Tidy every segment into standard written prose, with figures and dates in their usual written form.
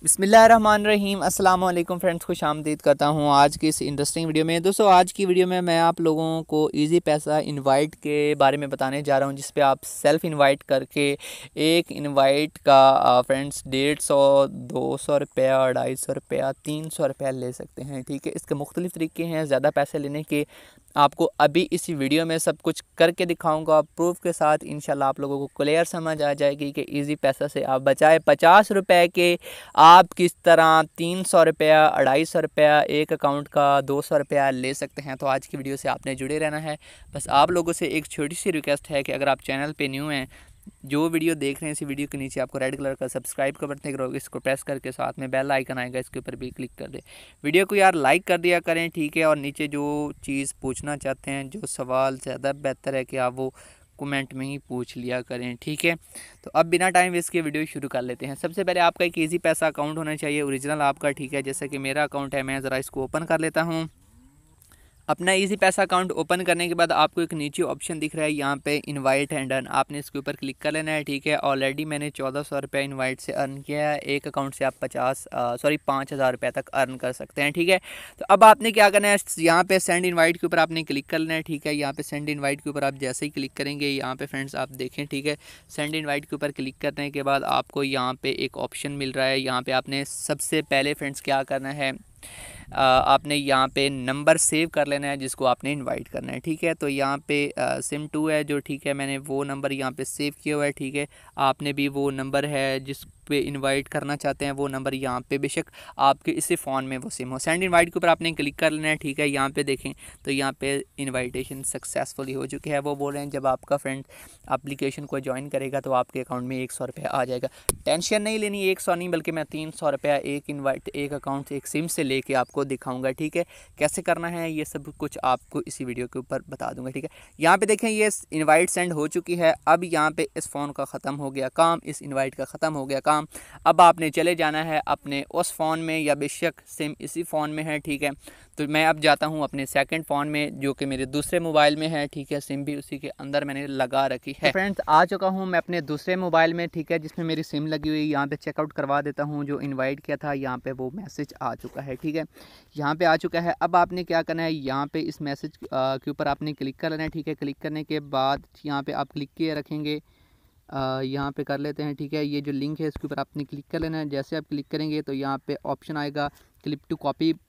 बिस्मिल्लाहिर्रहमानिर्रहीम अस्सलाम वालेकुम फ्रेंड्स, खुश आमदीद करता हूँ आज की इस इंटरेस्टिंग वीडियो में। दोस्तों आज की वीडियो में मैं आप लोगों को इजी पैसा इनवाइट के बारे में बताने जा रहा हूँ, जिस पे आप सेल्फ इनवाइट करके एक इनवाइट का फ्रेंड्स 150, 200 रुपया, 250 रुपया, 300 रुपया ले सकते हैं। ठीक है, इसके मुख्तलिफ़ तरीके हैं ज़्यादा पैसे लेने के। आपको अभी इसी वीडियो में सब कुछ करके दिखाऊंगा प्रूफ के साथ। इंशाल्लाह आप लोगों को क्लियर समझ आ जाएगी कि इजी पैसा से आप बचाए 50 रुपए के आप किस तरह 300 रुपया, 250 रुपया, एक अकाउंट का 200 रुपया ले सकते हैं। तो आज की वीडियो से आपने जुड़े रहना है। बस आप लोगों से एक छोटी सी रिक्वेस्ट है कि अगर आप चैनल पे न्यू हैं, जो वीडियो देख रहे हैं, इसी वीडियो के नीचे आपको रेड कलर का सब्सक्राइब का बटन करोगे, इसको प्रेस करके साथ में बेल आइकन आएगा, इसके ऊपर भी क्लिक कर दे। वीडियो को यार लाइक कर दिया करें, ठीक है। और नीचे जो चीज़ पूछना चाहते हैं, जो सवाल, ज़्यादा बेहतर है कि आप वो कमेंट में ही पूछ लिया करें, ठीक है। तो अब बिना टाइम वेस्ट के वीडियो शुरू कर लेते हैं। सबसे पहले आपका एक इजी पैसा अकाउंट होना चाहिए, ओरिजिनल आपका, ठीक है। जैसे कि मेरा अकाउंट है, मैं ज़रा इसको ओपन कर लेता हूँ। अपना इजी पैसा अकाउंट ओपन करने के बाद आपको एक नीचे ऑप्शन दिख रहा है, यहाँ पे इनवाइट एंड अर्न, आपने इसके ऊपर क्लिक कर लेना है, ठीक है। ऑलरेडी मैंने 1400 रुपये इनवाइट से अर्न किया है। एक अकाउंट से आप 5,000 रुपये तक अर्न कर सकते हैं, ठीक है। तो अब आपने क्या करना है, यहाँ पे सेंड इनवाइट के ऊपर आपने क्लिक कर लेना है, ठीक है। यहाँ पे सेंड इनवाइट के ऊपर आप जैसे ही क्लिक करेंगे, यहाँ पे फ्रेंड्स आप देखें, ठीक है। सेंड इनवाइट के ऊपर क्लिक करने के बाद आपको यहाँ पे एक ऑप्शन मिल रहा है। यहाँ पे आपने सबसे पहले फ्रेंड्स क्या करना है, आपने यहाँ पे नंबर सेव कर लेना है जिसको आपने इनवाइट करना है, ठीक है। तो यहाँ पे सिम 2 है जो, ठीक है, मैंने वो नंबर यहाँ पे सेव किया हुआ है, ठीक है। आपने भी वो नंबर है जिस पे इनवाइट करना चाहते हैं, वो नंबर यहाँ पे बेशक आपके इसी फ़ोन में वो सिम हो। सेंड इनवाइट के ऊपर आपने क्लिक कर लेना है, ठीक है। यहाँ पे देखें तो यहाँ पे इनवाइटेशन सक्सेसफुली हो चुकी है। वो बोल रहे हैं जब आपका फ्रेंड एप्लीकेशन को ज्वाइन करेगा तो आपके अकाउंट में 100 रुपया आ जाएगा। टेंशन नहीं लेनी, 100 नहीं बल्कि मैं 300 रुपया एक अकाउंट से, एक सिम से लेके आपको दिखाऊंगा, ठीक है। कैसे करना है ये सब कुछ आपको इसी वीडियो के ऊपर बता दूंगा, ठीक है। यहाँ पे देखें ये इनवाइट सेंड हो चुकी है। अब यहाँ पे इस फ़ोन का ख़त्म हो गया काम, इस इनवाइट का ख़त्म हो गया काम। अब आपने चले जाना है अपने उस फ़ोन में, या बेशक सिम इसी फ़ोन में है, ठीक है। तो मैं अब जाता हूँ अपने सेकंड फ़ोन में जो कि मेरे दूसरे मोबाइल में है, ठीक है। सिम भी उसी के अंदर मैंने लगा रखी है। तो फ्रेंड्स आ चुका हूँ मैं अपने दूसरे मोबाइल में, ठीक है, जिसमें मेरी सिम लगी हुई है। यहाँ पे चेकआउट करवा देता हूँ, जो इनवाइट किया था यहाँ पे वो मैसेज आ चुका है, ठीक है। यहाँ पे आ चुका है। अब आपने क्या करना है, यहाँ पे इस मैसेज के ऊपर आपने क्लिक कर लेना है, ठीक है। क्लिक करने के बाद यहाँ पे आप क्लिक किए रखेंगे, यहाँ पे कर लेते हैं, ठीक है। ये जो लिंक है इसके ऊपर आपने क्लिक कर लेना है। जैसे आप क्लिक करेंगे तो यहाँ पे ऑप्शन आएगा clip to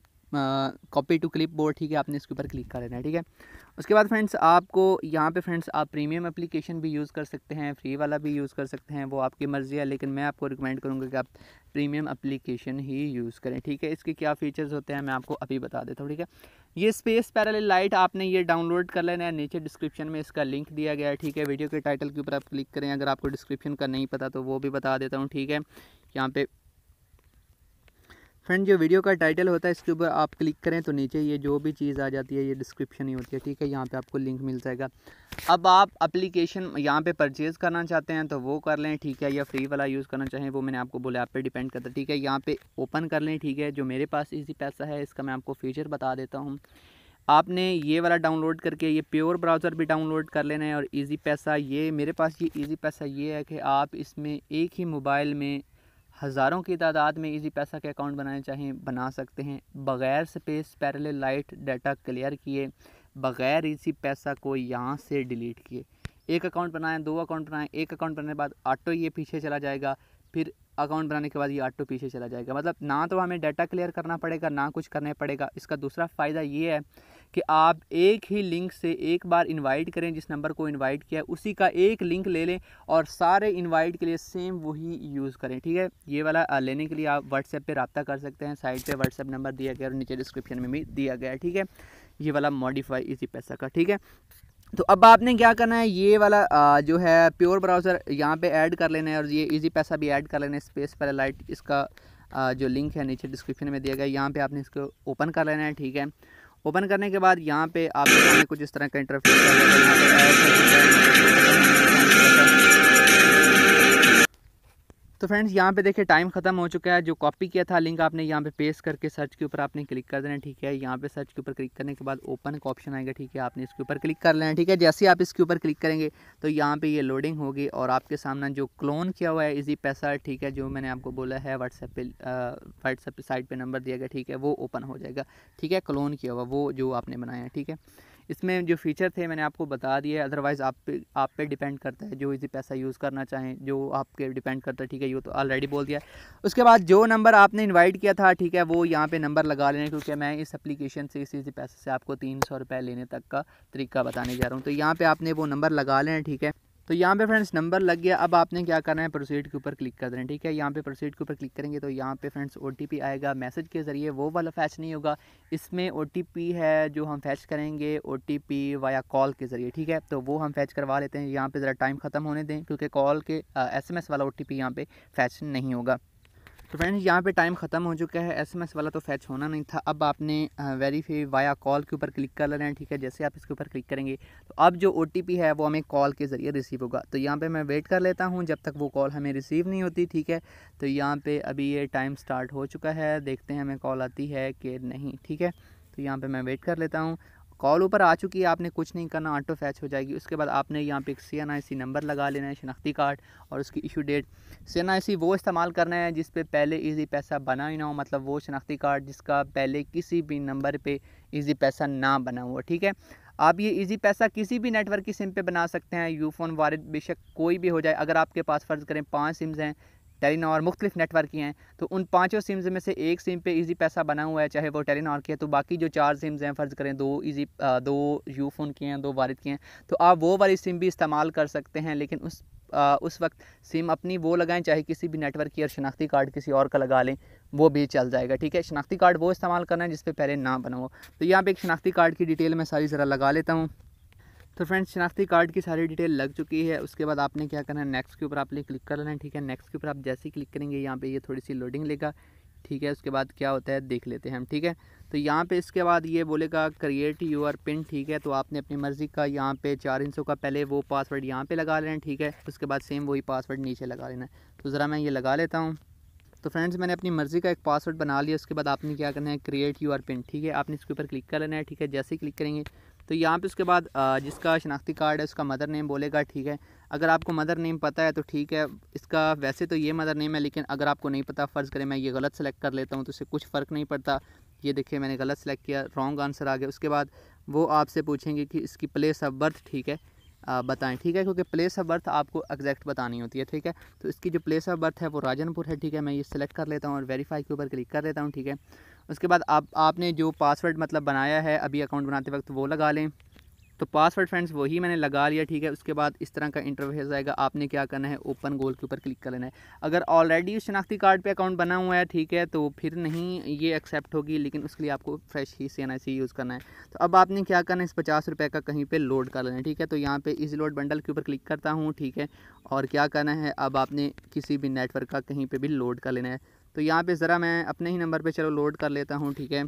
copy to clipboard, ठीक है। आपने इसके ऊपर क्लिक कर लेना है, ठीक है। उसके बाद फ्रेंड्स आपको यहाँ पे फ्रेंड्स आप प्रीमियम एप्लीकेशन भी यूज़ कर सकते हैं, फ्री वाला भी यूज़ कर सकते हैं, वो आपकी मर्ज़ी है। लेकिन मैं आपको रिकमेंड करूँगा कि आप प्रीमियम एप्लीकेशन ही यूज़ करें, ठीक है। इसके क्या फ़ीचर्स होते हैं मैं आपको अभी बता देता हूँ, ठीक है। ये स्पेस पैरेलल लाइट आपने ये डाउनलोड कर लेना है, नीचे डिस्क्रिप्शन में इसका लिंक दिया गया है, ठीक है। वीडियो के टाइटल के ऊपर आप क्लिक करें, अगर आपको डिस्क्रिप्शन का नहीं पता तो वो भी बता देता हूँ, ठीक है। यहाँ पे फ्रेंड जो वीडियो का टाइटल होता है इसके ऊपर आप क्लिक करें तो नीचे ये जो भी चीज़ आ जाती है ये डिस्क्रिप्शन ही होती है, ठीक है। यहाँ पे आपको लिंक मिल जाएगा। अब आप एप्लीकेशन यहाँ पे परचेज़ करना चाहते हैं तो वो कर लें, ठीक है, या फ्री वाला यूज़ करना चाहें वो मैंने आपको बोला, आप पे डिपेंड करता है, ठीक है। यहाँ पे ओपन कर लें, ठीक है। जो मेरे पास इजी पैसा है इसका मैं आपको फीचर बता देता हूँ। आपने ये वाला डाउनलोड करके ये प्योर ब्राउज़र भी डाउनलोड कर लेना है। और इजी पैसा, ये मेरे पास ये इजी पैसा ये है कि आप इसमें एक ही मोबाइल में हज़ारों की तादाद में इजी पैसा के अकाउंट बनाने चाहें बना सकते हैं, बग़ैर space parallel lite data clear किए, बग़ैर इजी पैसा को यहाँ से डिलीट किए। एक अकाउंट बनाएं, 2 अकाउंट बनाएं, एक अकाउंट बनाने के बाद ऑटो ये पीछे चला जाएगा, फिर अकाउंट बनाने के बाद ये ऑटो पीछे चला जाएगा। मतलब ना तो हमें डाटा क्लियर करना पड़ेगा, ना कुछ करना पड़ेगा। इसका दूसरा फ़ायदा ये है कि आप एक ही लिंक से एक बार इनवाइट करें, जिस नंबर को इनवाइट किया उसी का एक लिंक ले लें और सारे इनवाइट के लिए सेम वही यूज़ करें, ठीक है। ये वाला लेने के लिए आप व्हाट्सएप पे रब्ता कर सकते हैं, साइड पे व्हाट्सएप नंबर दिया गया और नीचे डिस्क्रिप्शन में भी दिया गया है, ठीक है। ये वाला मॉडिफाई इजी पैसा का, ठीक है। तो अब आपने क्या करना है, ये वाला जो है प्योर ब्राउज़र यहाँ पे ऐड कर लेना है और ये इजी पैसा भी ऐड कर लेना है। स्पेस पैरेलल लाइट इसका जो लिंक है नीचे डिस्क्रिप्शन में दिया गया है, यहाँ पे आपने इसको ओपन कर लेना है, ठीक है। ओपन करने के बाद यहाँ पे आपके सामने कुछ इस तरह का इंटरफेस तो फ्रेंड्स यहाँ पे देखिए टाइम ख़त्म हो चुका है। जो कॉपी किया था लिंक आपने यहाँ पे पेस्ट करके सर्च के ऊपर आपने क्लिक कर देना है, ठीक है। यहाँ पे सर्च के ऊपर क्लिक करने के बाद ओपन का ऑप्शन आएगा, ठीक है। आपने इसके ऊपर क्लिक कर लेना है, ठीक है। जैसे ही आप इसके ऊपर क्लिक करेंगे तो यहाँ पे ये लोडिंग होगी और आपके सामने जो क्लोन किया हुआ है इजी पैसा, ठीक है, जो मैंने आपको बोला है व्हाट्सएप पे साइट पे नंबर दिया गया, ठीक है, वो ओपन हो जाएगा, ठीक है। क्लोन किया हुआ वो जो आपने बनाया है, ठीक है। इसमें जो फ़ीचर थे मैंने आपको बता दिए, अदरवाइज़ आप पे डिपेंड करता है, जो इजी पैसा यूज़ करना चाहें, जो आपके डिपेंड करता है, ठीक है। ये तो ऑलरेडी बोल दिया है। उसके बाद जो नंबर आपने इनवाइट किया था, ठीक है, वो यहाँ पे नंबर लगा लेना, क्योंकि मैं इस एप्लीकेशन से इस इजी पैसे से आपको 300 रुपये लेने तक का तरीका बताने जा रहा हूँ। तो यहाँ पर आपने वो नंबर लगा लेना, ठीक है। तो यहाँ पे फ्रेंड्स नंबर लग गया। अब आपने क्या करना है, प्रोसीड के ऊपर क्लिक कर देना है, ठीक है। यहाँ पे प्रोसीड के ऊपर क्लिक करेंगे तो यहाँ पे फ्रेंड्स OTP आएगा मैसेज के ज़रिए, वो वाला फैच नहीं होगा। इसमें OTP है जो हम फैच करेंगे, OTP वाया कॉल के ज़रिए, ठीक है। तो वो हम फैच करवा लेते हैं। यहाँ पे ज़रा टाइम ख़त्म होने दें, क्योंकि कॉल के SMS वाला OTP यहाँ पे फैच नहीं होगा। तो फ्रेंड्स यहाँ पे टाइम ख़त्म हो चुका है, SMS वाला तो फैच होना नहीं था। अब आपने वेरीफाई वाया कॉल के ऊपर क्लिक कर लेना है, ठीक है। जैसे आप इसके ऊपर क्लिक करेंगे तो अब जो OTP है वो हमें कॉल के ज़रिए रिसीव होगा। तो यहाँ पे मैं वेट कर लेता हूँ जब तक वो कॉल हमें रिसीव नहीं होती, ठीक है। तो यहाँ पे अभी ये टाइम स्टार्ट हो चुका है, देखते हैं हमें कॉल आती है कि नहीं, ठीक है। तो यहाँ पर मैं वेट कर लेता हूँ। कॉल ऊपर आ चुकी है, आपने कुछ नहीं करना, ऑटो फैच हो जाएगी। उसके बाद आपने यहाँ पे एक CNIC नंबर लगा लेना है, शनाख्ती कार्ड और उसकी इशू डेट। CNIC वो इस्तेमाल करना है जिस पे पहले इजी पैसा बना ही ना हो, मतलब वो शनाख्ती कार्ड जिसका पहले किसी भी नंबर पे इजी पैसा ना बना हुआ, ठीक है। आप ये इजी पैसा किसी भी नेटवर्क की सिम पे बना सकते हैं, यूफोन वारिद बेशक कोई भी हो जाए। अगर आपके पास फ़र्ज़ करें 5 सिम्स हैं, टेलीनॉर मुख्तलिफ नेटवर्क की हैं, तो उन 5 सिम्स में से एक सिम पे इजी पैसा बना हुआ है, चाहे वो टेलीनॉर की है, तो बाकी जो 4 सिम्स हैं, फ़र्ज़ करें 2 यूफोन की हैं, 2 वारिद की हैं, तो आप वो वाली सिम भी इस्तेमाल कर सकते हैं। लेकिन उस वक्त सिम अपनी वो लगाएं, चाहे किसी भी नेटवर्क की, और शनाख्ती कार्ड किसी और का लगा लें, वो भी चल जाएगा, ठीक है। शनाख्ती कार्ड वो इस्तेमाल करना है जिस पे पहले ना बना हो। तो यहाँ पे एक शनाख्ती कार्ड की डिटेल मैं सारी ज़रा लगा लेता हूँ। तो फ्रेंड्स शनाख्ती कार्ड की सारी डिटेल लग चुकी है। उसके बाद आपने क्या करना है, नेक्स्ट के ऊपर आपने क्लिक कर लेना है, ठीक है। नेक्स्ट के ऊपर आप जैसे ही क्लिक करेंगे यहाँ पे ये थोड़ी सी लोडिंग लेगा, ठीक है। उसके बाद क्या होता है देख लेते हैं हम, ठीक है। तो यहाँ पे इसके बाद ये बोलेगा क्रिएट यूर पिन, ठीक है। तो आपने अपनी मर्ज़ी का यहाँ पे 4 इंचों का पहले वो पासवर्ड यहाँ पे लगा लेना है, ठीक है। उसके बाद सेम वही पासवर्ड नीचे लगा लेना है। तो ज़रा मैं ये लगा लेता हूँ। तो फ्रेंड्स मैंने अपनी मर्ज़ी का एक पासवर्ड बना लिया। उसके बाद आपने क्या करना है, क्रिएट यूर पिन, ठीक है। आपने इसके ऊपर क्लिक कर लेना है, ठीक है। जैसे ही क्लिक करेंगे तो यहाँ पे उसके बाद जिसका शनाख्ती कार्ड है उसका मदर नेम बोलेगा, ठीक है। अगर आपको मदर नेम पता है तो ठीक है। इसका वैसे तो ये मदर नेम है, लेकिन अगर आपको नहीं पता, फ़र्ज़ करें मैं ये गलत सेलेक्ट कर लेता हूँ, तो इससे कुछ फ़र्क नहीं पड़ता। ये देखिए मैंने गलत सेलेक्ट किया, रॉन्ग आंसर आ गया। उसके बाद वो आपसे पूछेंगे कि इसकी प्लेस ऑफ बर्थ, ठीक है, बताएं, ठीक है, क्योंकि प्लेस ऑफ बर्थ आपको एग्जैक्ट बतानी होती है, ठीक है। तो इसकी जो प्लेस ऑफ बर्थ है वो राजनपुर है, ठीक है। मैं ये सेलेक्ट कर लेता हूँ और वेरीफाई के ऊपर क्लिक कर देता हूँ, ठीक है। उसके बाद आपने जो पासवर्ड मतलब बनाया है अभी अकाउंट बनाते वक्त वो लगा लें। तो पासवर्ड फ्रेंड्स वही मैंने लगा लिया, ठीक है। उसके बाद इस तरह का इंटरफेस आएगा। आपने क्या करना है, ओपन गोल के ऊपर क्लिक कर लेना है। अगर ऑलरेडी शनाख्ती कार्ड पे अकाउंट बना हुआ है, ठीक है, तो फिर नहीं ये एक्सेप्ट होगी, लेकिन उसके लिए आपको फ्रेश ही CNIC यूज़ करना है। तो अब आपने क्या करना है, इस 50 रुपये का कहीं पे लोड कर लेना है, ठीक है। तो यहाँ पे इजी लोड बंडल के ऊपर क्लिक करता हूँ, ठीक है। और क्या करना है, अब आपने किसी भी नेटवर्क का कहीं पर भी लोड कर लेना है। तो यहाँ पर ज़रा मैं अपने ही नंबर पर चलो लोड कर लेता हूँ, ठीक है।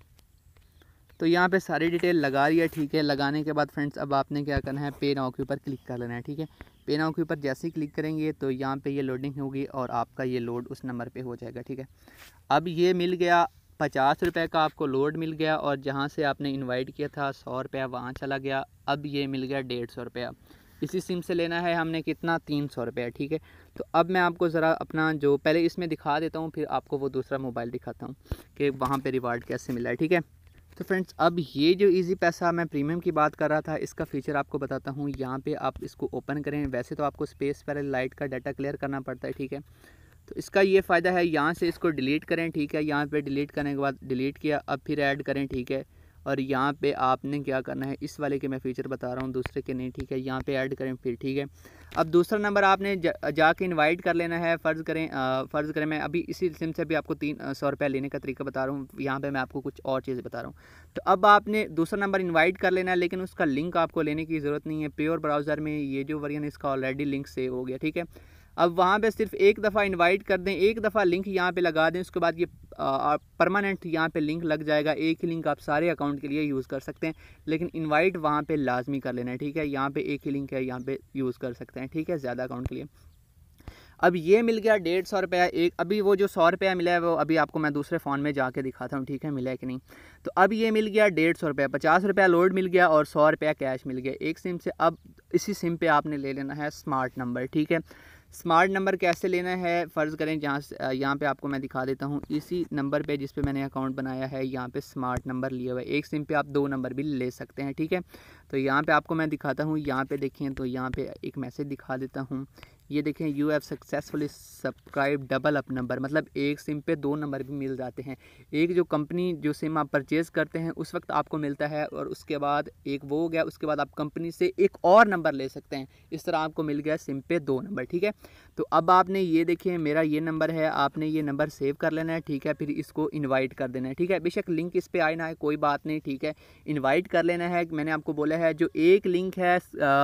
तो यहाँ पे सारी डिटेल लगा रही है, ठीक है। लगाने के बाद फ्रेंड्स अब आपने क्या करना है, पे नाउ के ऊपर क्लिक कर लेना है, ठीक है। पे नाउ के ऊपर जैसे ही क्लिक करेंगे तो यहाँ पे ये लोडिंग होगी और आपका ये लोड उस नंबर पे हो जाएगा, ठीक है। अब ये मिल गया 50 रुपये का आपको लोड मिल गया, और जहाँ से आपने इन्वाइट किया था 100 रुपया वहाँ चला गया। अब ये मिल गया 150 रुपया। इसी सिम से लेना है हमने कितना, 300 रुपया, ठीक है। तो अब मैं आपको ज़रा अपना जो पहले इसमें दिखा देता हूँ, फिर आपको वो दूसरा मोबाइल दिखाता हूँ कि वहाँ पर रिवार्ड कैसे मिला है, ठीक है। तो फ्रेंड्स अब ये जो इजी पैसा मैं प्रीमियम की बात कर रहा था, इसका फ़ीचर आपको बताता हूँ। यहाँ पे आप इसको ओपन करें, वैसे तो आपको स्पेस पर लाइट का डाटा क्लियर करना पड़ता है, ठीक है। तो इसका ये फ़ायदा है, यहाँ से इसको डिलीट करें, ठीक है। यहाँ पे डिलीट करने के बाद डिलीट किया, अब फिर ऐड करें, ठीक है। और यहाँ पे आपने क्या करना है, इस वाले के मैं फ़ीचर बता रहा हूँ, दूसरे के नहीं, ठीक है। यहाँ पे ऐड करें फिर, ठीक है। अब दूसरा नंबर आपने जाके इनवाइट कर लेना है। फ़र्ज़ करें मैं अभी इसी सिम से भी आपको 300 रुपये लेने का तरीका बता रहा हूँ, यहाँ पे मैं आपको कुछ और चीज़ें बता रहा हूँ। तो अब आपने दूसरा नंबर इनवाइट कर लेना है, लेकिन उसका लिंक आपको लेने की ज़रूरत नहीं है। प्योर ब्राउज़र में ये जो वर्जन इसका ऑलरेडी लिंक सेव हो गया, ठीक है। अब वहाँ पे सिर्फ एक दफ़ा इनवाइट कर दें, एक दफ़ा लिंक यहाँ पे लगा दें, उसके बाद ये परमानेंट यहाँ पे लिंक लग जाएगा। एक ही लिंक आप सारे अकाउंट के लिए यूज़ कर सकते हैं, लेकिन इनवाइट वहाँ पे लाजमी कर लेना है, ठीक है। यहाँ पे एक ही लिंक है, यहाँ पे यूज़ कर सकते हैं, ठीक है, ज़्यादा अकाउंट के लिए। अब ये मिल गया 150 रुपया एक। अभी वो जो 100 रुपया मिला है वो अभी आपको मैं दूसरे फ़ोन में जाके दिखाता हूँ, ठीक है, मिला है कि नहीं। तो अब ये मिल गया 150 रुपया, 50 रुपया लोड मिल गया और 100 रुपया कैश मिल गया एक सिम से। अब इसी सिम पे आपने ले लेना है स्मार्ट नंबर, ठीक है। स्मार्ट नंबर कैसे लेना है, फ़र्ज़ करें जहाँ से यहाँ पे आपको मैं दिखा देता हूँ। इसी नंबर पे जिस पे मैंने अकाउंट बनाया है यहाँ पे स्मार्ट नंबर लिया हुआ है। एक सिम पे आप 2 नंबर भी ले सकते हैं, ठीक है। तो यहाँ पे आपको मैं दिखाता हूँ, यहाँ पे देखें तो यहाँ पे एक मैसेज दिखा देता हूँ। ये देखें, you have successfully subscribe double up number, मतलब एक सिम पे 2 नंबर भी मिल जाते हैं। एक जो कंपनी जो सिम आप परचेज़ करते हैं उस वक्त आपको मिलता है, और उसके बाद एक वो हो गया, उसके बाद आप कंपनी से एक और नंबर ले सकते हैं। इस तरह आपको मिल गया सिम पे 2 नंबर, ठीक है। तो अब आपने ये देखिए मेरा ये नंबर है, आपने ये नंबर सेव कर लेना है, ठीक है। फिर इसको इन्वाइट कर देना है, ठीक है। बेशक लिंक इस पर आए ना आए कोई बात नहीं, ठीक है। इन्वाइट कर लेना है। मैंने आपको बोला है जो एक लिंक है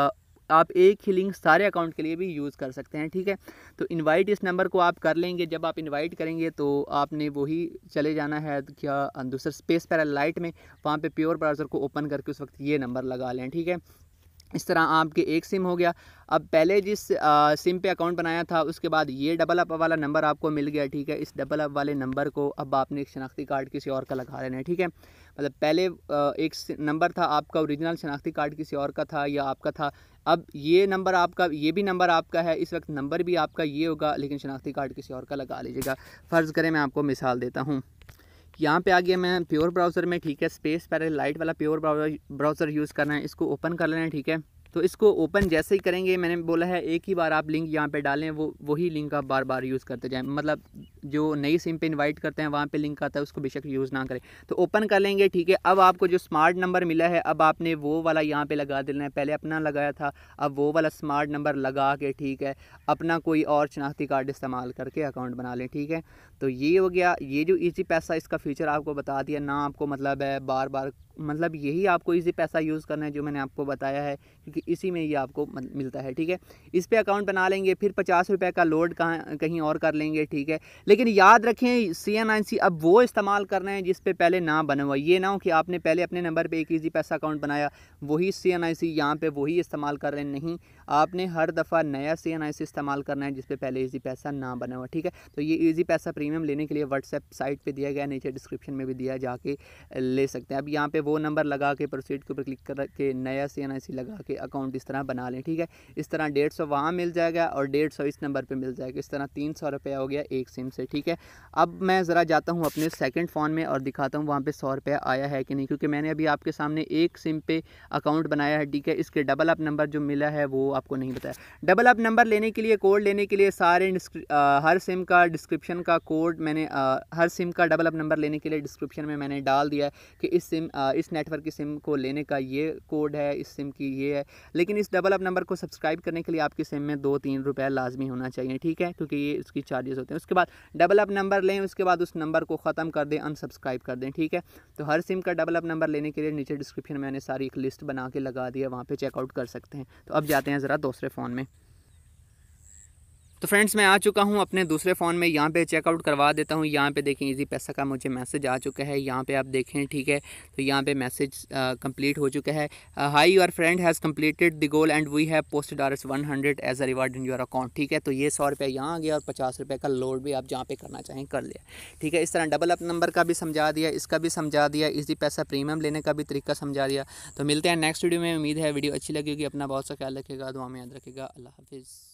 आप एक ही लिंक सारे अकाउंट के लिए भी यूज़ कर सकते हैं, ठीक है। तो इनवाइट इस नंबर को आप कर लेंगे। जब आप इनवाइट करेंगे तो आपने वही चले जाना है क्या दूसरा स्पेस पैरालाइट में, वहाँ पे प्योर ब्राउज़र को ओपन करके उस वक्त ये नंबर लगा लें, ठीक है। इस तरह आपके एक सिम हो गया। अब पहले जिस सिम पे अकाउंट बनाया था उसके बाद ये डबल अप वाला नंबर आपको मिल गया, ठीक है। इस डबल अप वाले नंबर को अब आपने एक शनाख्ती कार्ड किसी और का लगा लेना है, ठीक है। मतलब पहले एक नंबर था आपका ओरिजिनल, शनाख्ती कार्ड किसी और का था या आपका था। अब ये नंबर आपका, ये भी नंबर आपका है, इस वक्त नंबर भी आपका ये होगा, लेकिन शनाख्ती कार्ड किसी और का लगा लीजिएगा। फ़र्ज़ करें मैं आपको मिसाल देता हूँ, यहाँ पे आ गया मैं प्योर ब्राउज़र में, ठीक है। स्पेस पैरालाइट वाला प्योर ब्राउज़र यूज़ करना है, इसको ओपन कर लेना है, ठीक है। तो इसको ओपन जैसे ही करेंगे, मैंने बोला है एक ही बार आप लिंक यहाँ पे डालें, वही लिंक आप बार बार यूज़ करते जाएं। मतलब जो नई सिम पे इनवाइट करते हैं वहाँ पे लिंक आता है, उसको बेशक यूज़ ना करें। तो ओपन कर लेंगे, ठीक है। अब आपको जो स्मार्ट नंबर मिला है अब आपने वो वाला यहाँ पे लगा देना है। पहले अपना लगाया था, अब वो वाला स्मार्ट नंबर लगा के, ठीक है, अपना कोई और शनाख्ती कार्ड इस्तेमाल करके अकाउंट बना लें, ठीक है। तो ये हो गया। ये जो ईजी पैसा इसका फीचर आपको बता दिया ना, आपको मतलब है बार बार, मतलब यही आपको ईजी पैसा यूज़ करना है जो मैंने आपको बताया है, क्योंकि इसी में ये आपको मिलता है, ठीक है। इस पे अकाउंट बना लेंगे, फिर 50 रुपये का लोड कहीं और कर लेंगे, ठीक है। लेकिन याद रखें CNIC अब वो इस्तेमाल करना है जिस पे पहले ना बना हुआ। ये ना हो कि आपने पहले अपने नंबर पे एक ईजी पैसा अकाउंट बनाया, वही CNIC यहाँ पे वही इस्तेमाल कर रहे हैं, नहीं। आपने हर दफ़ा नया CNIC इस्तेमाल करना है जिस पे पहले ईजी पैसा ना बना हुआ, ठीक है। तो ये ईजी पैसा प्रीमियम लेने के लिए व्हाट्सएप साइट पर दिया गया, नीचे डिस्क्रिप्शन में भी दिया, जाके ले सकते हैं। अब यहाँ पे वो नंबर लगा के प्रोसीड के ऊपर क्लिक कर के नया CNIC लगा के अकाउंट इस तरह बना लें, ठीक है। इस तरह 150 वहाँ मिल जाएगा और 150 इस नंबर पे मिल जाएगा। इस तरह 300 रुपया हो गया एक सिम से, ठीक है। अब मैं ज़रा जाता हूँ अपने सेकंड फ़ोन में और दिखाता हूँ वहाँ पे 100 रुपया आया है कि नहीं, क्योंकि मैंने अभी आपके सामने एक सिम पे अकाउंट बनाया है, ठीक है। इसके डबल अप नंबर जो मिला है वो आपको नहीं बताया। डबल अप नंबर लेने के लिए, कोड लेने के लिए सारे हर सिम का डिस्क्रिप्शन का कोड मैंने हर सिम का डबल अप नंबर लेने के लिए डिस्क्रिप्शन में मैंने डाल दिया है कि इस नेटवर्क की सिम को लेने का ये कोड है, इस सिम की ये है। लेकिन इस डबल अप नंबर को सब्सक्राइब करने के लिए आपकी सिम में 2-3 रुपये लाजमी होना चाहिए, ठीक है, क्योंकि ये उसकी चार्जेस होते हैं। उसके बाद डबल अप नंबर लें, उसके बाद उस नंबर को ख़त्म कर दें, अनसब्सक्राइब कर दें, ठीक है। तो हर सिम का डबल अप नंबर लेने के लिए नीचे डिस्क्रिप्शन में मैंने सारी एक लिस्ट बना के लगा दिया, वहाँ पर चेकआउट कर सकते हैं। तो अब जाते हैं ज़रा दूसरे फ़ोन में। तो फ्रेंड्स मैं आ चुका हूँ अपने दूसरे फ़ोन में, यहाँ पे चेकआउट करवा देता हूँ। यहाँ पे देखें ईजी पैसा का मुझे मैसेज आ चुका है, यहाँ पे आप देखें, ठीक है। तो यहाँ पे मैसेज कंप्लीट हो चुका है। Hi your friend has completed the goal and we have posted $100 as a reward in your account, ठीक है। तो ये 100 रुपये यहाँ आ गया और 50 रुपये का लोड भी आप जहाँ पे करना चाहें कर लिया, ठीक है। इस तरह डबल अप नंबर का भी समझा दिया, इसका भी समझा दिया, ईजी पैसा प्रीमियम लेने का भी तरीका समझा दिया। तो मिलते हैं नेक्स्ट वीडियो में। उम्मीद है वीडियो अच्छी लगेगी। अपना बहुत सा ख्याल रखिएगा, दुआ में याद रखिएगा। अल्लाह हाफिज़।